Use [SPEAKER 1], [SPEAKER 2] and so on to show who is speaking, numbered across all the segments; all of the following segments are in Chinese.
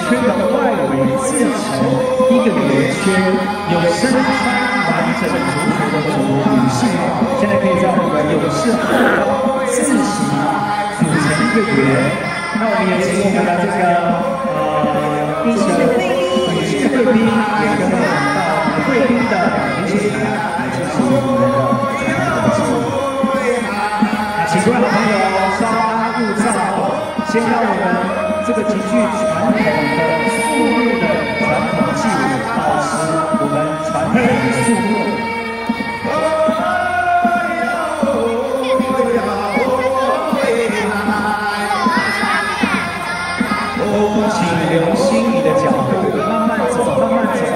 [SPEAKER 1] 圈的外围自成一个圆圈，有身穿完整族服的女性，现在可以在我们勇士后方自行组成一个圆。那我们也请我们的这个一成女性贵宾也跟我们到贵宾的明星台来进行我们的传统的记录。请各位好朋友稍安勿躁，先让我们这个极具传统的肃穆的传统技舞，保持我们传统的肃穆。请留心你的脚步，慢慢走，慢慢走。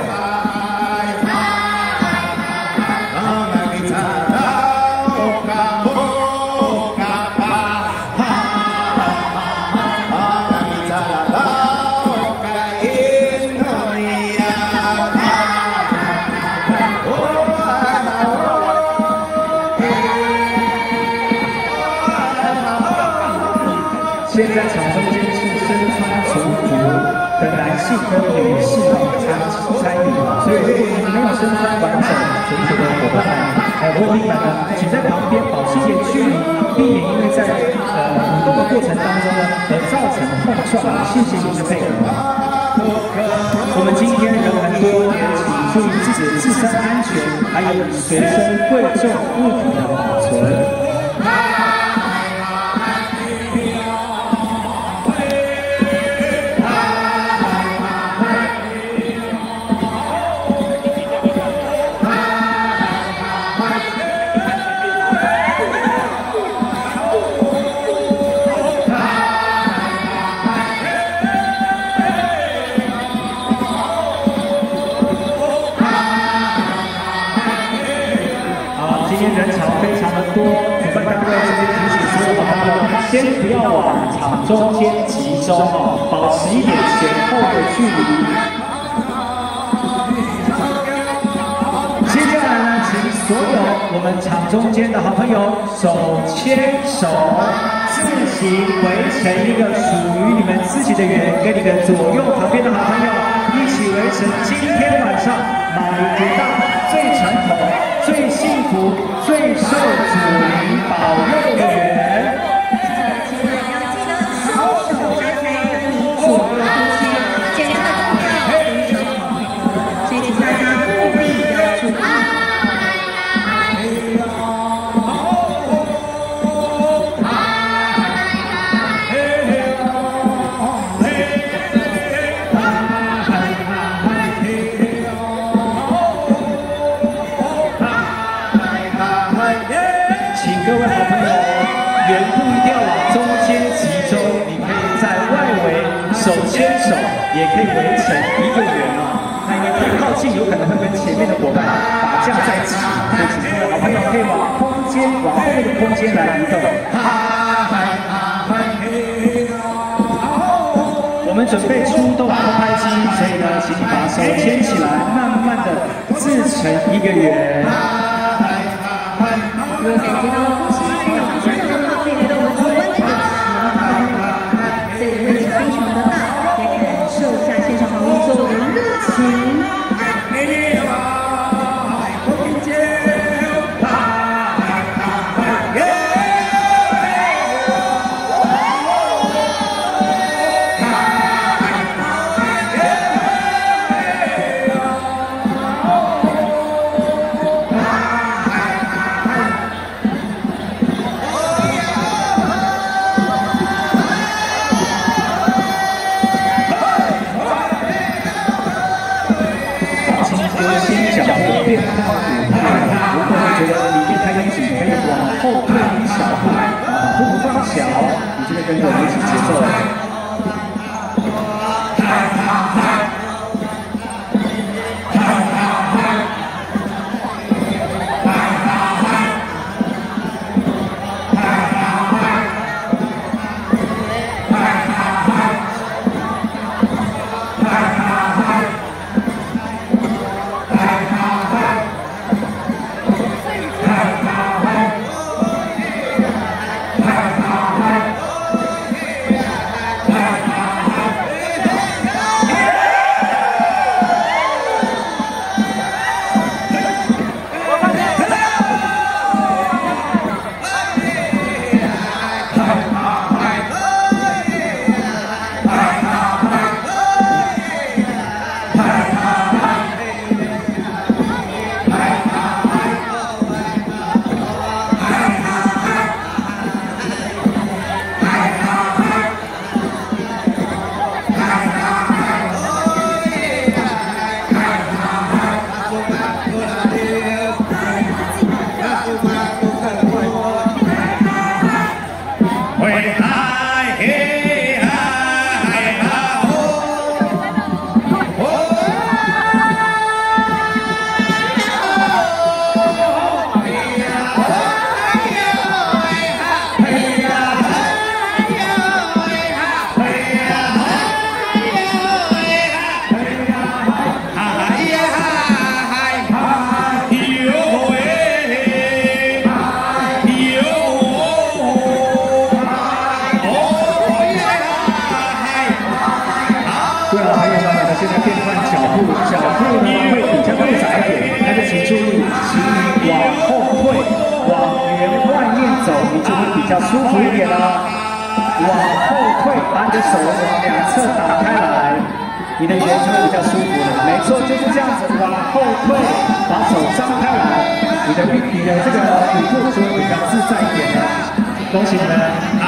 [SPEAKER 1] 现在场中间是身穿族服的男性跟女士参与，所以如果你没有身穿完整族服的伙伴还有贵宾们呢，请在旁边保持一点距离，避免因为在舞动的过程当中呢而造成碰撞。谢谢您的配合。我们今天人很多，也请注意自己的自身安全，还有随身贵重物品的保存。人潮非常的多，主办单位这边提醒所有的朋友，先不要往场中间集中哦，保持一点前后的距离。接下来呢，请所有我们场中间的好朋友手牵手，自行围成一个属于你们自己的圆，跟你的左右旁边的好朋友一起围成今天晚上马里古道最传统、最幸福、最受主灵保佑的人。双手张开，跟你左右呼吸，减量的重要非常好，所以请大家务必要注意。各位好朋友，圆步一定要往中间集中，你可以在外围手牵手，也可以围成一个圆哦。那因为太靠近，有可能会跟前面的伙伴打架在一起，所以请各位好朋友可以往后面的空间来移动。我们准备出动空拍机，所以呢，请你把手牵起来，慢慢的自成一个圆。有感觉到呼吸非常的顺畅，可以来到我们主观的这里位置非常的大，也感受一下现场观众的热情。变化舞态，如果你觉得里面太拥挤，可以往后退一小步，把步步放小，你就会跟着我们一起节奏了。 是啊，还有呢，现在变换脚步呢会比较复杂一点，但是请注意，请你往后退，往圆外面走，你就会比较舒服一点了。往后退，把你的手往两侧打开来，你的圆就会比较舒服了。没错，就是这样子，往后退，把手张开来，你的这个底部就会比较自在一点了。恭喜你们！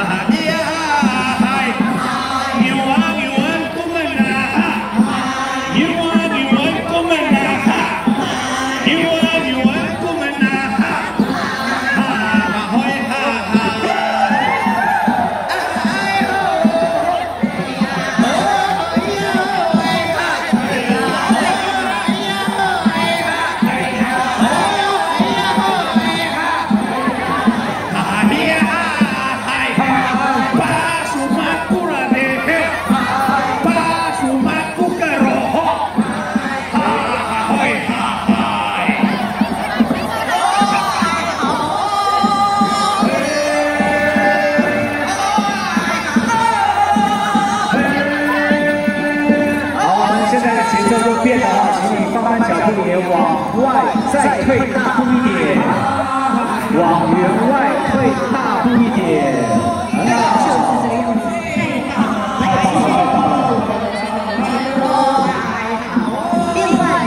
[SPEAKER 1] 变了哈，请你放慢脚步，也往外再退大步一点，往员外退大步一点，很好，就是这个样子，太棒了，太棒了。另外，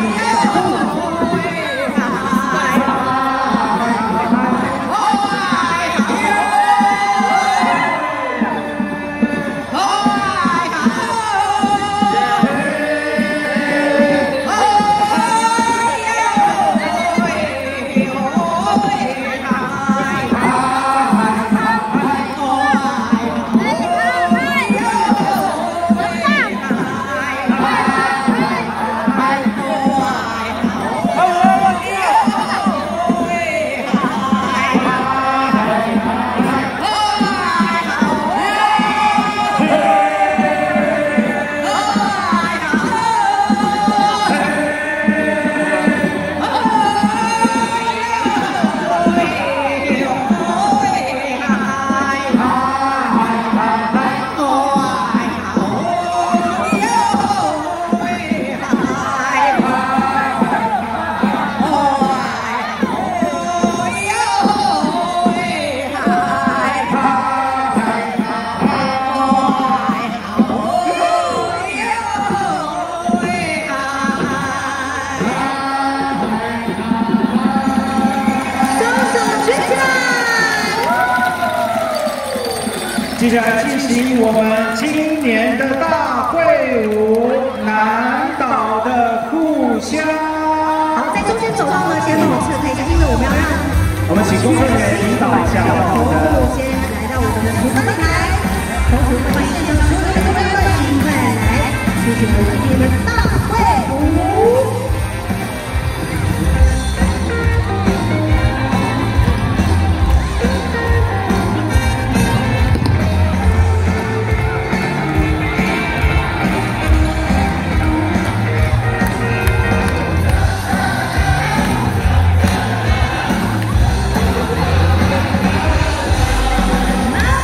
[SPEAKER 1] 接下来进行我们今年的大会舞南岛的故乡。
[SPEAKER 2] 好，在中间走道呢，先帮我撤开一下，因为我们要让
[SPEAKER 1] 我们请工作人员引导一下，好的。
[SPEAKER 2] 先来到我们的主办台，同时欢迎现场所有的工作人员尽快来出席我们今天的大会舞。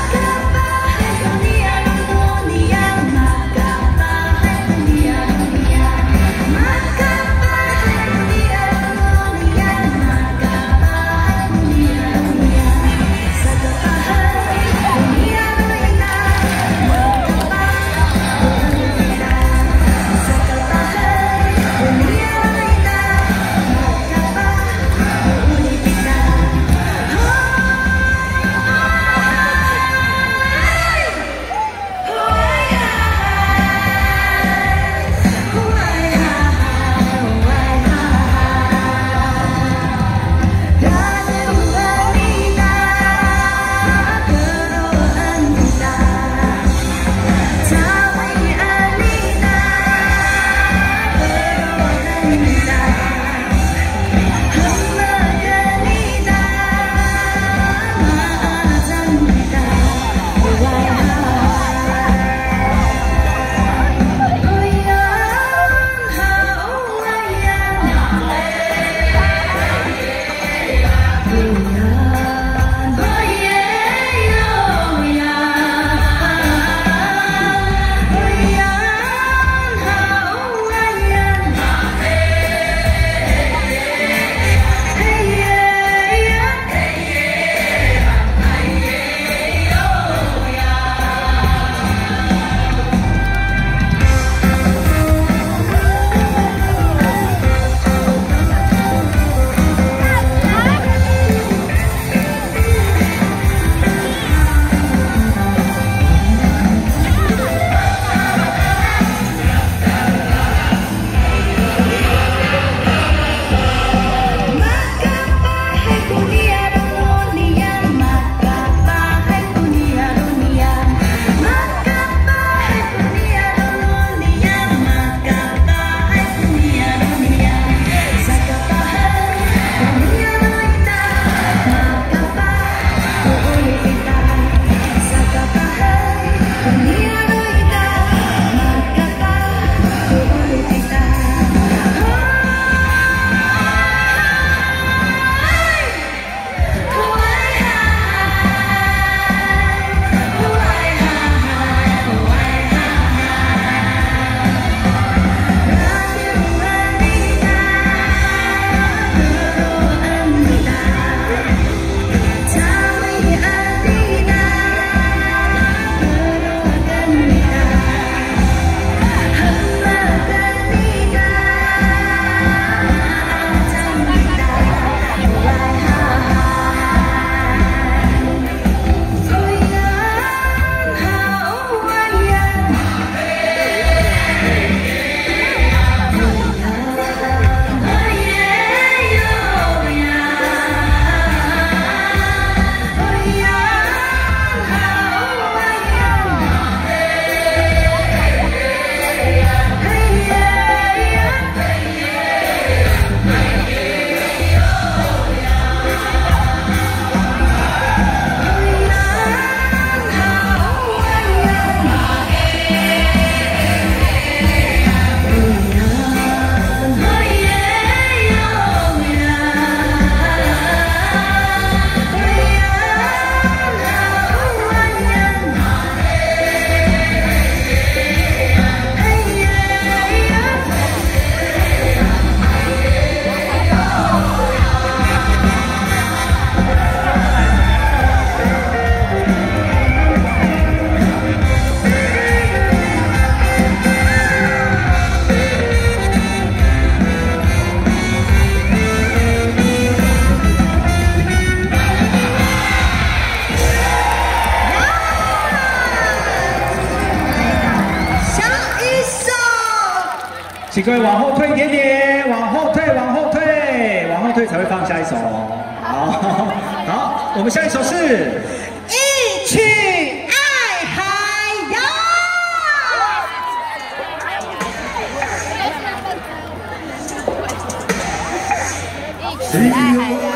[SPEAKER 3] Dunia
[SPEAKER 1] 请各位往后退一点点，往后退，往后退，往后退才会放下一首哦。好，我们下一首是
[SPEAKER 2] 一曲爱海洋。一曲爱海洋。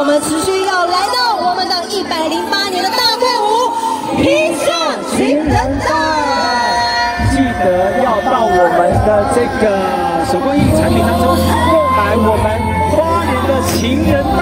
[SPEAKER 2] 我们持续要来到我们的108年的大队伍，披上情人带。
[SPEAKER 1] 记得要到我们的这个手工艺产品当中购买我们花莲的情人